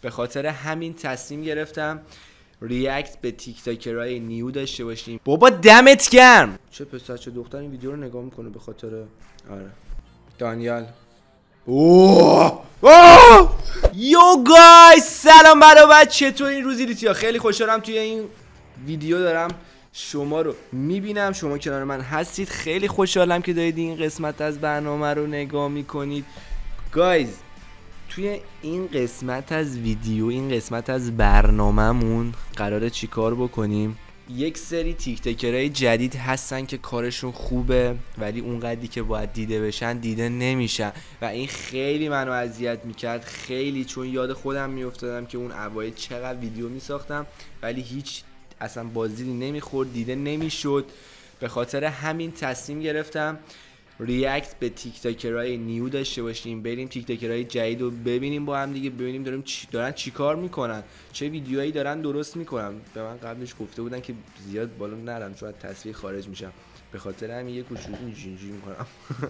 به خاطر همین تصمیم گرفتم ریاکت به تیک تاکرای نیو داشته باشیم. بابا دمت گرم. چه پسر چه دختر این ویدیو رو نگاه میکنه به خاطر آره دانیال. یو گایز سلام برابر، چطور این روزی لیتیا؟ خیلی خوشحالم توی این ویدیو دارم شما رو میبینم، شما کنار من هستید. خیلی خوشحالم که دارید این قسمت از برنامه رو نگاه میکنید. گایز توی این قسمت از ویدیو، این قسمت از برنامه‌مون قراره چیکار بکنیم؟ یک سری تیک تاکرای جدید هستن که کارشون خوبه ولی اونقدری که باید دیده بشن دیده نمیشن و این خیلی منو اذیت میکرد، خیلی، چون یاد خودم میافتادم که اون اوایل چقدر ویدیو میساختم ولی هیچ اصلا بازدیدی نمیخورد، دیده نمیشد. به خاطر همین تصمیم گرفتم ریاکت به تیک تاکرای نیو داشته باشیم، بریم تیک تاکرای جدید رو ببینیم با هم دیگه، ببینیم دارن چیکار میکنن، چه ویدیوهایی دارن درست میکنن. به من قبلش گفته بودن که زیاد بالا نرم چون از تصویر خارج میشم، به خاطر همین یه کوچولو اینجوری میکنم.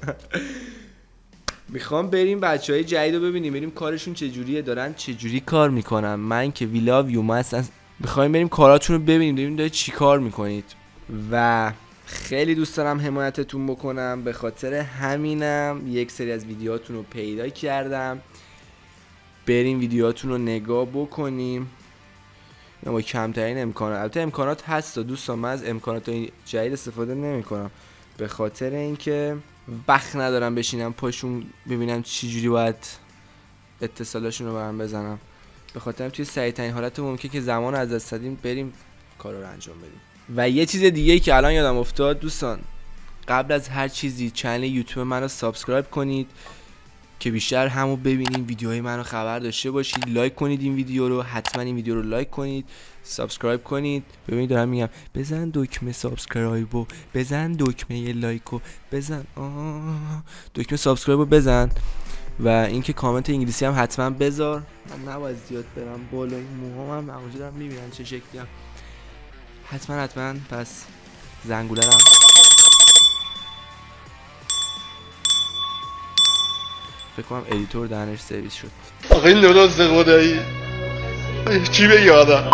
میخوام بریم بچهای جدید رو ببینیم، بریم کارشون چجوریه، دارن چجوری کار میکنن. من که ویلاویو ما اصلا میخوایم بریم کاراتون رو ببینیم دارید چیکار میکنید و خیلی دوست دارم حمایتتون بکنم. به خاطر همینم یک سری از ویدیوهاتون رو پیدا کردم، بریم ویدیوهاتون رو نگاه بکنیم با کمترین امکانات. البته امکانات هست دوستان، من از امکانات جدید استفاده نمی کنم به خاطر اینکه وقت ندارم بشینم پاشون ببینم چی جوری باید اتصالاشون رو برام بزنم. به خاطر توی سریع ترین حالت ممکن که زمان از دست دادیم بریم کارا رو انجام بدیم. و یه چیز دیگه که الان یادم افتاد دوستان، قبل از هر چیزی کانال یوتیوب منو سابسکرایب کنید که بیشتر همو ببینید، ویدیوهای منو خبر داشته باشید. لایک کنید این ویدیو رو، حتما این ویدیو رو لایک کنید، سابسکرایب کنید. ببینید دارم میگم بزن دکمه سابسکرایبو، بزن دکمه لایکو، بزن دکمه سابسکرایبو بزن و اینکه کامنت انگلیسی هم حتما بذار. من نباید زیاد برم بالا، این موهام هم همونجا دارم میبینن چه شکلی هم. حتما پس زنگوله رو فکر کنم ادیتور دهنش سرویس شد. آخه این درست خدایی چی بگی آدم.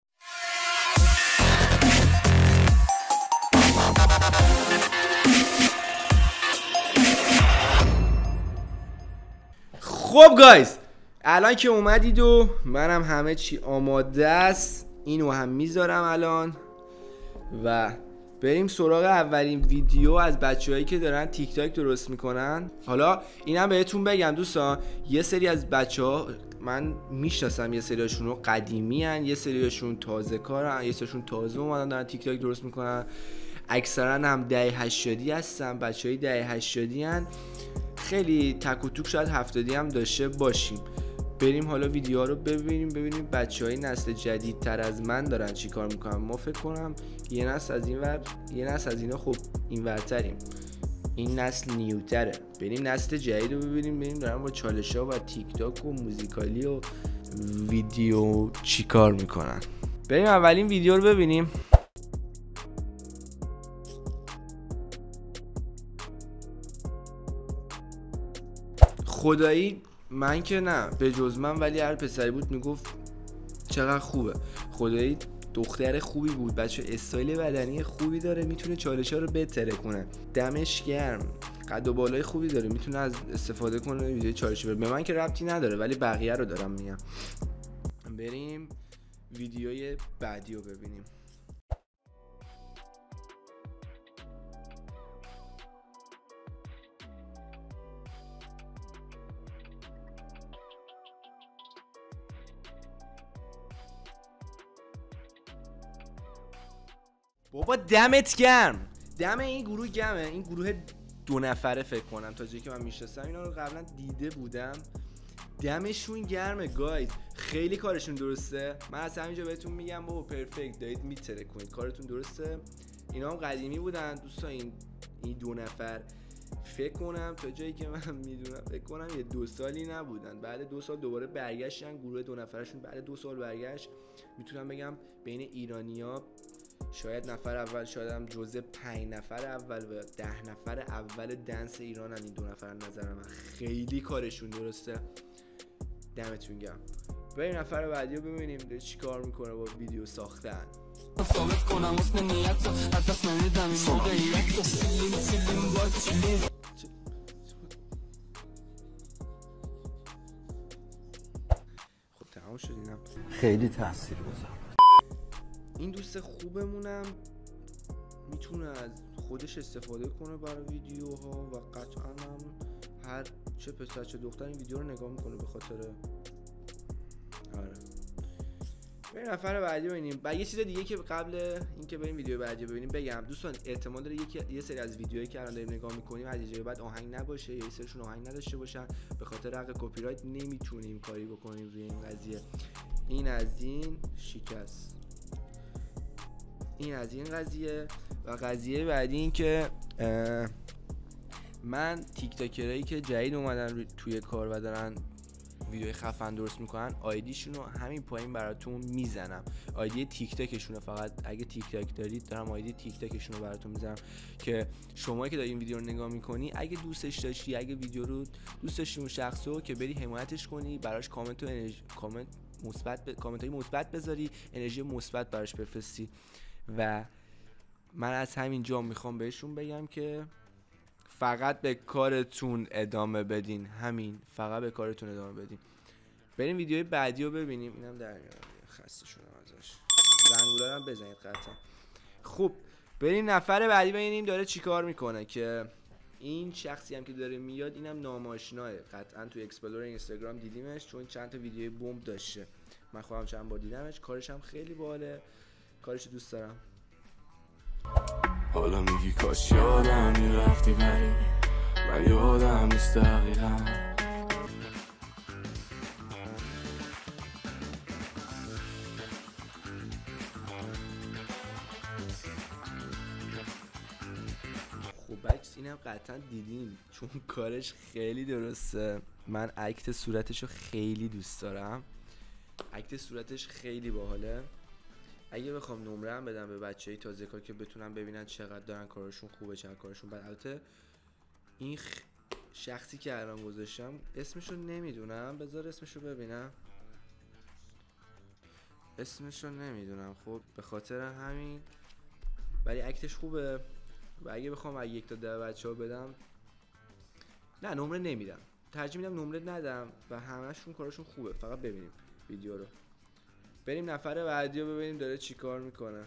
خب گایز الان که اومدید و منم همه چی آماده است، اینو هم میذارم الان و بریم سراغ اولین ویدیو از بچه‌هایی که دارن تیک تاک درست میکنن. حالا اینم بهتون بگم دوستان، یه سری از بچه‌ها من میشناسم، یه سریاشون رو قدیمی ان، یه سریاشون تازه کارن، یه سریاشون تازه اومدن دارن تیک تاک درست میکنن. اکثرا هم دهه 80 هستن، بچه‌های دهه 80 ان، خیلی تک و توک شاید 70 هم داشته باشیم. بریم حالا ویدیوها رو ببینیم بچه‌های نسل جدیدتر از من دارن چی کار میکنن. ما فکر کنم یه نسل از این ور، یه نسل از اینا خب این ورتریم، این نسل نیوتره. بریم نسل جدید رو ببینیم دارن با چالش‌ها و تیک تاک و موزیکالی و ویدیو چی کار میکنن. بریم اولین ویدیو رو ببینیم. خدایی من که نه به جز من، ولی هر پسری بود میگفت چقدر خوبه. خدایی دختر خوبی بود، بچه استایل بدنی خوبی داره، میتونه چالش‌ها رو بهتره کنه، دمش گرم، قد و بالای خوبی داره، میتونه از استفاده کنه ویدیو چالشی بره. به من که ربطی نداره ولی بقیه رو دارم میگم. بریم ویدیوی بعدی رو ببینیم. بابا دمت گرم، دم این گروه گرمه. این گروه 2 نفره فکر کنم، تا جایی که من میشناسم اینا رو قبلا دیده بودم. دمشون گرمه گایز، خیلی کارشون درسته. من از همینجا بهتون میگم بابا پرفکت، دارید میتره کنید، کارتون درسته. اینا هم قدیمی بودن دوستان، این 2 نفر فکر کنم تا جایی که من میدونم فکر کنم یه 2 سالی نبودن، بعد 2 سال دوباره برگشتن. گروه 2 نفرشون بعد 2 سال برگشت. میتونم بگم بین ایرانیا شاید نفر اول، شاید هم جزء 5 نفر اول و 10 نفر اول دنس ایران هم این 2 نفر. نظر من خیلی کارشون درسته، دمتون گرم. بریم نفر بعدی رو ببینیم داره چی کار میکنه با ویدیو ساختن. ثابت کنم حسن نیت رو از دست نمیدم این موقعیت رو. چیلیم باید چیلیم. خب تمام شد. اینم خیلی تاثیرگذار. این دوست خوبمونم میتونه از خودش استفاده کنه برای ویدیوها و قطعا هم هر چه پسر چه دختر این ویدیو رو نگاه میکنه به خاطر آره. بریم نفر بعدی ببینیم. بعد یه چیز دیگه که قبل اینکه بریم ویدیو بعدی ببینیم بگم دوستان، احتمال داره یه سری از ویدیوهایی که الان داریم نگاه میکنیم از اینجا بعد آهنگ نباشه یا یه سریشون آهنگ نداشته باشن، به خاطر حق کپی رایت نمیتونیم کاری بکنیم روی این قضیه. این از این شکست. این از این قضیه. و قضیه بعدی این که من تیک تاکرایی که جدید اومدن توی کار و دارن ویدیو خفن درست میکنن آیدیشون رو همین پایین براتون میزنم. آیدی تیک تاکشون رو، فقط اگه تیک تاک دارید دارم آیدی تیک تاکشون رو براتون میزنم که شمایی که دارین ویدیو رو نگاه میکنی اگه دوستش داشتی، اگه ویدیو رو دوست داشتی اون شخصو که بری حمایتش کنی، براش کامنت های مثبت بذاری، انرژی مثبت براش بفرستی. و من از همین جا میخوام بهشون بگم که فقط به کارتون ادامه بدین. همین، فقط به کارتون ادامه بدین. بریم ویدیوی بعدی رو ببینیم. اینم در میارم، خسته شدم ازش. زنگوله هم بزنید قطعا. خب بریم نفر بعدی ببینیم داره چیکار میکنه. که این شخصی هم که داره میاد اینم ناماشناه، قطعا تو اکسپلور اینستاگرام دیدیمش چون چند تا ویدیوی بمب داشته. من خودم چند بار دیدمش، کارش هم خیلی باحاله، کارش دوست دارم. حالا میگی کاش یادم میرفتی ولی من یادم نیست دقیقا. خب بچه اینم قطعا دیدین چون کارش خیلی درسته. من اکت صورتشو خیلی دوست دارم، اکت صورتش خیلی باحاله. اگه بخوام نمره هم بدم به بچه‌ای تازه کار که بتونن ببینن چقدر دارن کارشون خوبه چقدر کارشون بد. البته این شخصی که الان گذاشتم اسمشو نمیدونم، بذار اسمشو ببینم. اسمشو نمیدونم خب به خاطر همین، ولی اکتش خوبه. و اگه بخوام یک تا 10 بچه‌ها بدم، نه نمره نمیدم، ترجیح میدم نمره ندم و همه‌شون کارشون خوبه. فقط ببینیم ویدیو رو. بریم نفر بعدی رو ببینیم داره چی کار میکنه.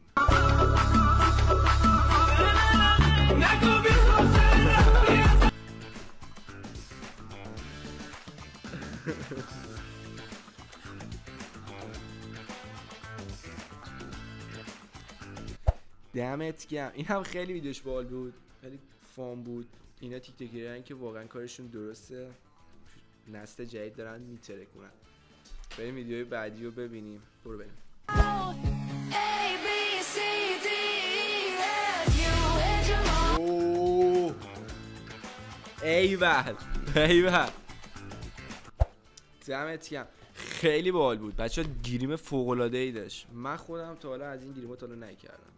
دمت گرم. این هم خیلی ویدیوش باحال بود، خیلی فان بود. اینا تیک تاکرن که واقعا کارشون درسته، نسل جدید دارن میترکونن. بریم ویدیوی بعدی رو ببینیم. برو بریم. اوه ایول ایول، دمت گرم. خیلی باحال بود بچه‌ها، گریم فوق‌العاده‌ای داشت. من خودم تا حالا از این گریم‌ها تا حالا نکردم،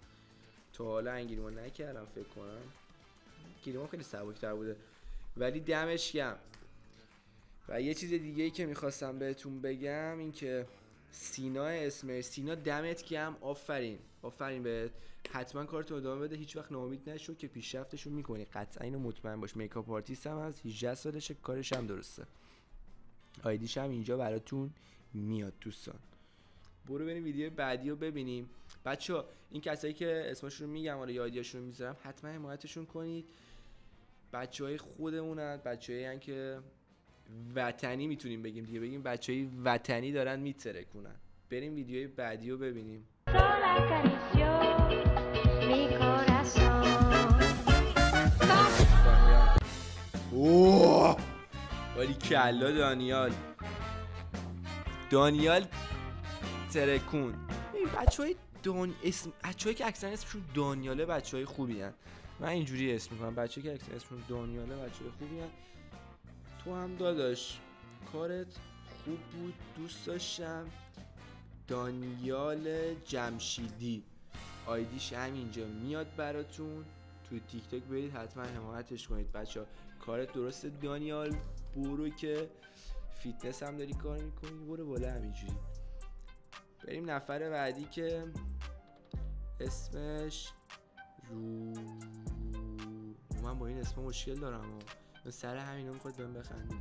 فکر کنم گریم‌ها خیلی سبک‌تر بوده، ولی دمش گرم. و یه چیز دیگه‌ای که می‌خواستم بهتون بگم این که سینا اسمر، سینا دمت گرم، آفرین بهت. حتما کارتو ادامه بده، هیچ وقت ناامید نشو که پیشرفتشو می‌کنی، قطعا اینو مطمئن باش. میکاپ آرتیست هم هست، 18 سالشه، کارش هم درسته. آیدیش هم اینجا براتون میاد دوستان. برو بریم ویدیو بعدی رو ببینیم. بچه‌ها این کسایی که اسمشون رو میگم یا آیدیاشون رو میذارم حتما حمایتشون کنید. بچه‌های خودمونن، بچه‌ای که وطنی میتونیم بگیم دیگه، بگیم بچه‌ای وطنی دارن میترکونن. بریم ویدیوی بعدی رو ببینیم. اوه ولی کلا دانیال ترکون. این بچه‌های بچه‌ای که اکثرا اسمشون دانیاله بچه‌های خوبی ان. من اینجوری اسم می‌کنم، بچه‌ای که اکثرا اسمشون دانیاله بچه‌های خوبی ان. تو هم داداش کارت خوب بود، دوست داشتم. دانیال جمشیدی آیدیش همینجا میاد براتون. توی تیک تاک برید حتما حمایتش کنید بچه‌ها، کارت درسته دانیال. برو که فیتنس هم داری کار میکنی، برو بالا همینجوری. بریم نفر بعدی که اسمش من با این اسم مشکل دارم و سر همینا میخواد بهم بخندید.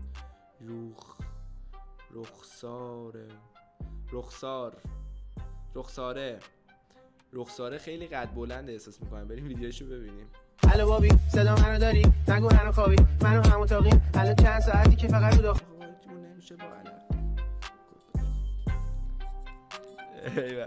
رخساره خیلی قد بلنده احساس میکنم. بریم ویدیوشو ببینیم. الو بابی صدا منو داری؟ نگو هنو خوابی، منو همون تاقیم. الان چند ساعتی که فقط رو خب نمیشه با علم. ایوه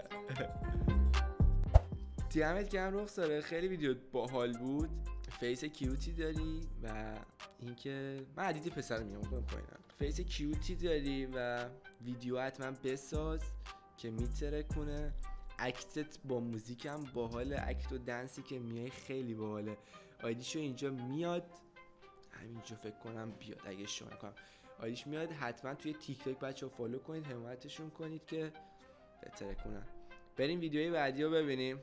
دمت گرم رخساره، خیلی ویدیو باحال بود. فیس کیوتی داری و اینکه من عدید پسر میام پایینم. فیس کیوتی داری و ویدیو حتما بساز که میتره کنه. اکتت با موزیکم باحاله، اکت و دنسی که میای خیلی باحاله. آیدیشو اینجا میاد، همینجا فکر کنم بیاد اگه اشتباه نکنم. آیدیش میاد، حتما توی تیک تاک بچه‌ها فالو کنید، حمایتشون کنید که بهتره کنن. بریم ویدیوی بعدی رو ببینیم.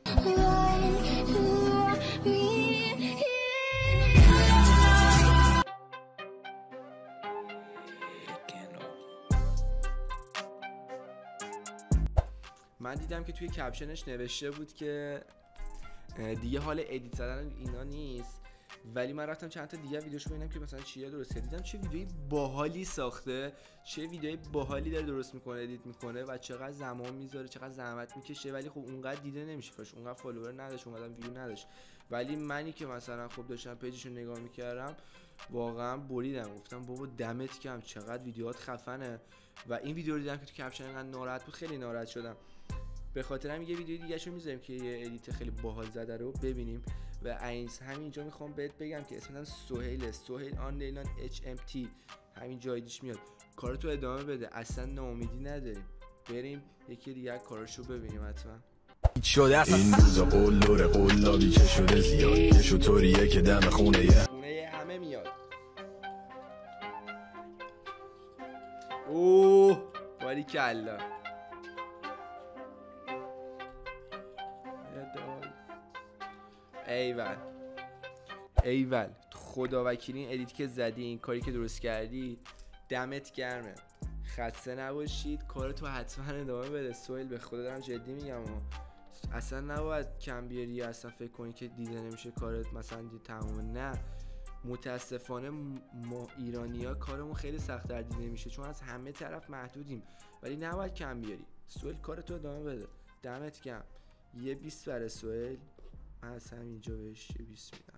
من دیدم که توی کپشنش نوشته بود که دیگه حال ادیت زدن اینا نیست، ولی من رفتم چند تا دیگه ویدیوشو ببینم که مثلا چیه درست دیدم چه ویدیوی باحالی ساخته، چه ویدیوی باحالی داره درست میکنه، ادیت میکنه و چقدر زمان میذاره، چقدر زحمت میکشه، ولی خب اونقدر دیده نمیشه، کاش اونقدر فالوور نداشت، اونقدر ویو نداشت. ولی منی که مثلا خب داشتم پیجشو نگاه میکردم واقعا بریدم، گفتم بابا دمت گرم چقدر ویدیوهات خفنه. و این ویدیو رو دیدم که تو کپشن انقدر ناراحت بود، خیلی ناراحت شدم. به خاطر هم یه ویدیو دیگه شو میذاریم که یه ادیت خیلی باحال زده رو ببینیم. و همینجا میخوام بهت بگم که اسمش سهیل آندیلان HMT، همین جایدیش میاد. کارتو ادامه بده، اصلا ناامیدی نداریم. بریم یکی دیگه کاراشو ببینیم حتما. شده اصلا این روزا قلابی که شده زیاد، یه شطوریه که دم خونه همه میاد. اوه باریکلا. ایول خدا وکیلی این ادیت که زدی، این کاری که درست کردی دمت گرمه، خسته نباشید، کارتو حتما ادامه بده. سهیل به خدا دارم جدی میگم، اصلا نباید کم بیاری، اصلا فکر کنی که دیده نمیشه کارت مثلا تمومه. نه متاسفانه ما ایرانی‌ها کارمون خیلی سخت‌تر دیده میشه چون از همه طرف محدودیم، ولی نباید کم بیاری. سهیل کارتو ادامه بده، دمت گرم. یه 20 برای سهیل، من از همینجا بهش یه 20 میدم.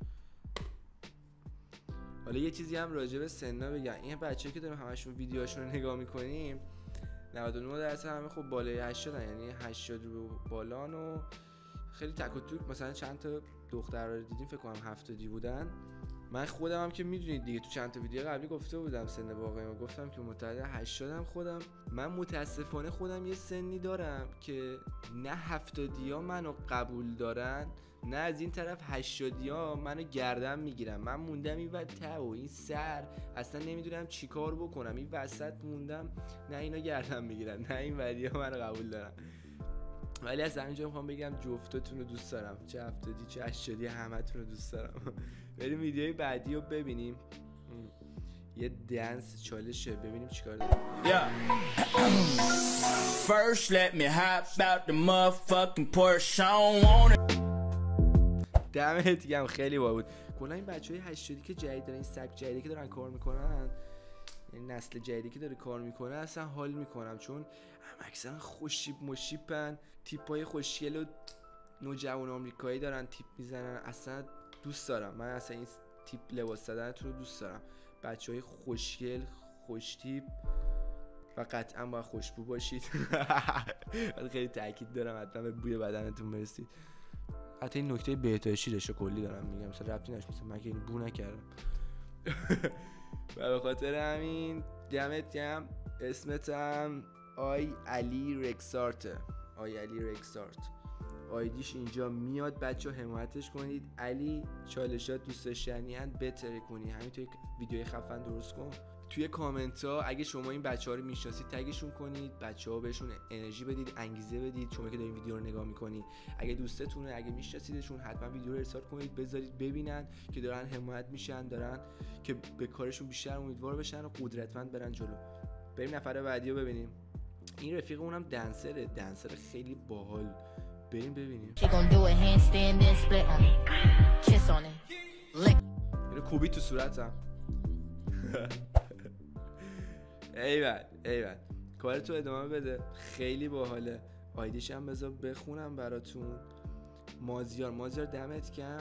حالا یه چیزی هم راجع به سنا بگم، این بچه‌ها که داریم همشون ویدیوهاشون رو نگاه میکنیم 99% همه خب بالای 80 یعنی 80 رو بالان و خیلی تک و توک. مثلا چند تا دختر رو دیدیم فکر کنم 70 بودن. من خودم هم که میدونید دیگه تو چند تا ویدیو قبلی گفته بودم سن واقعی ما، گفتم که متولد 80 ام خودم. من متاسفانه خودم یه سنی دارم که نه 70 منو قبول دارن، نه از این طرف 80 منو گردن میگیرن. من موندم این ته و این سر، اصلا نمیدونم چیکار بکنم، این وسط موندم، نه اینا گردن میگیرن نه این ودیا منو قبول دارن. ولی از همینجا میخوام بگم جفتتون رو دوست دارم، چه 70 چه 80 همتون رو دوست دارم. بریم ویدیوی بعدی رو ببینیم. یه دنس چالشه، ببینیم چیکار داریم. First let me hop out the motherfucking Porsche on it. دمت گرم، خیلی باحال بود. کلا این بچهای 80 که جدید دارن، این سبک جدیدی که دارن کار میکنن، این نسل جدیدی که داره کار میکنه، اصلا حال میکنم چون هم اکثرا خوشیب مشیپن، تیپای خوشگل و نوجوان آمریکایی دارن تیپ میزنن. اصلا دوست دارم، من اصلا این تیپ لباس دادنتون رو دوست دارم. بچهای خوشگل، خوش تیپ و قطعا باید خوشبو باشید. خیلی تاکید دارم حتما به بوی بدنتون برسید. حتی این نکته بهداشتی داشته کلی دارم میگم، مثلا ربطی نشه مثلا من که این بو نکردم. و به خاطر همین دمت گرم. اسمتم آی علی رکسارت، آی علی رکسارت، آیدیش اینجا میاد. بچه ها حمایتش کنید. علی چالشات دوست داشتنی هن، بتره کنی، همینطوری ویدیوی خفن درست کن. توی کامنت ها اگه شما این بچه‌ها رو میشناسید تگشون کنید، بچه‌ها بهشون انرژی بدید، انگیزه بدید. شما که دارین ویدیو رو نگاه میکنید اگه دوستتونه، اگه میشناسیدشون، حتما ویدیو رو ارسال کنید، بذارید ببینن که دارن حمایت میشن، دارن که به کارشون بیشتر امیدوار بشن و قدرتمند برن جلو. بریم نفر بعدی رو ببینیم. این رفیق اونم دنسر خیلی باحال. بریم ببینیم. اینو کوبی تو صورتم. ایول کارتو ادامه بده، خیلی باحاله. آیدیش هم بذار بخونم براتون. مازیار دمت کم.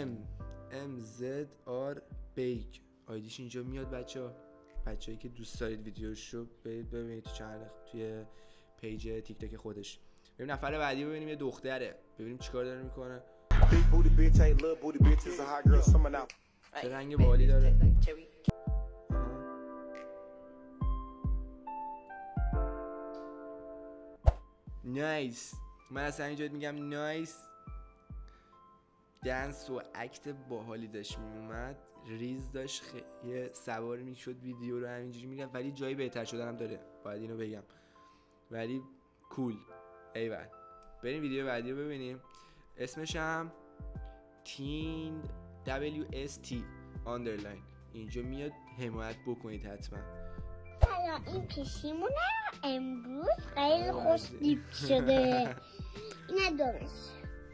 MZR بیک آیدیش اینجا میاد. بچه‌ای که دوست دارید ویدیوشو برید ببینید تو چنل، توی پیج تیک تاک خودش. بریم نفر بعدی ببینیم. یه دختره، ببینیم چیکار داره میکنه. چه رنگ باحالی داره. نایس. من اصلا اینجا میگم نایس. دنس و اکت باحالی داشت میومد، ریز داشت، یه سوار میشد ویدیو رو همینجوری میگم، ولی جایی بهتر شدنم داره، باید اینو بگم، ولی کول. ایول. بریم ویدیو بعدی رو ببینیم. اسمش هم تین WST آندرلاین اینجا میاد، حمایت بکنید حتما. سلام، این پیشیمونه امروز خیلی خوش دیپ شده. اینه درست.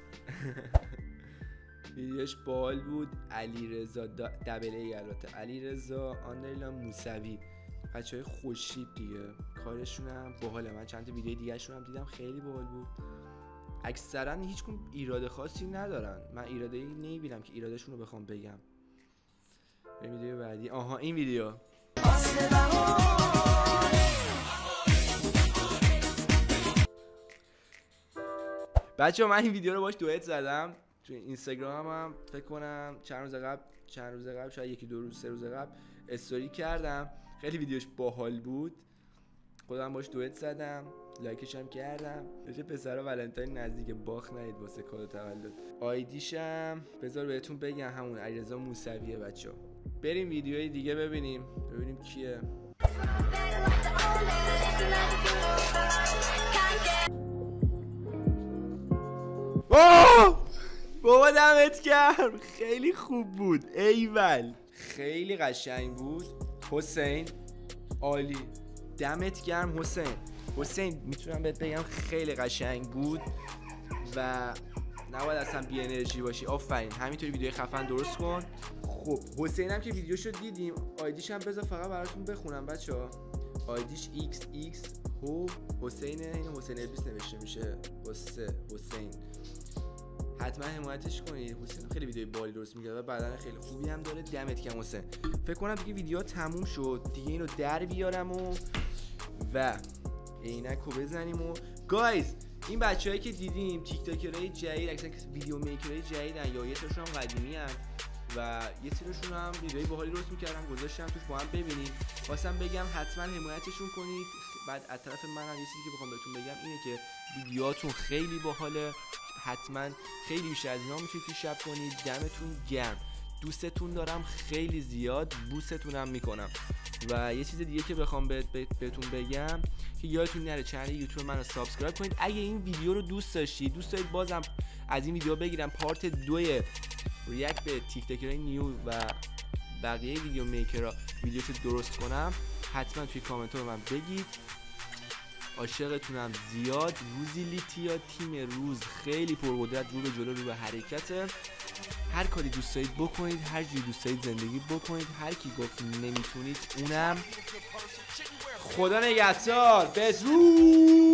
ویدیوش باحال بود. علیرضا دبل البته، علیرضا آندرلاین موسوی، بچهای خوشیب دیگه، کارشون هم باحاله. من چند تا ویدیو دیگه شون هم دیدم، خیلی باحال بود. اکثرا هیچکدوم ایراد خاصی ندارن، من ایرادی نمیبینم که ایرادشون رو بخوام بگم. ویدیو بعدی، آها این ویدیو. بچه‌ها من این ویدیو رو باش دوئت زدم تو اینستاگرام هم، فکر کنم چند روز قبل شاید یکی دو روز 3 روز قبل استوری کردم. خیلی ویدیوش باحال بود، خودم باش دوئت زدم، لایکش هم کردم. چه پسرا ولنتاین نزدیک، باخ نید واسه کادو تولد. آیدیشم بذار بهتون بگم، همون علیرضا موسویه. بچه‌ها بریم ویدیوهای دیگه ببینیم کیه. بابا دمت گرم، خیلی خوب بود. ایول خیلی قشنگ بود. حسین عالی، دمت گرم حسین میتونم بهت بگم خیلی قشنگ بود و نباید اصلا بی انرژی باشی. آفرین، همینطوری ویدیو خفن درست کن. خب حسین هم که ویدیوشو دیدیم، آیدیش هم بذار فقط براتون بخونم بچه‌ها. آیدیش XX حسینه، این حسین ابلیس نوشته میشه، حسین. حتما حمایتش کنید. حسین خیلی ویدیو بالی درست میگه و بدن خیلی خوبی هم داره. دمت گرم حسین. فکر کنم دیگه ویدیو تموم شد دیگه، اینو در بیارم و عینکو بزنیم. و گایز این بچه‌هایی که دیدیم تیک تاکرای جدید، اکثرا ویدیو میکرای جدیدن یا یه سرشون هم قدیمی ان و یه سرشون هم ویدیوی باحالی درست میکردن، گذاشتم توش با هم ببینید. خواستم بگم حتما حمایتشون کنید. بعد از طرف من هم یه چیزی که بخوام بهتون بگم اینه که ویدیوهاتون خیلی باحاله، حتما خیلی بیشتر از اینا میتونید پیشرفت کنید. دمتون گرم، دوستتون دارم خیلی زیاد، بوستتونم میکنم. و یه چیز دیگه که بخوام بهتون بگم که یادتون نره چنل یوتیوب منو سابسکرایب کنید. اگه این ویدیو رو دوست دارید بازم از این ویدیو بگیرم پارت 2 ریاکت به تیک تاکرای نیو و بقیه ویدیو میکرها ویدیوشو درست کنم، حتما توی کامنت ها به من بگید. عاشقتونم زیاد. روزی لیتیا تیم روز خیلی پرقدرت، رو به جلو، رو به حرکت. هر کاری دوست دارید بکنید، هر جوری دوست دارید زندگی بکنید. هر کی گفت نمیتونید اونم خدا نگهدار. بدرود.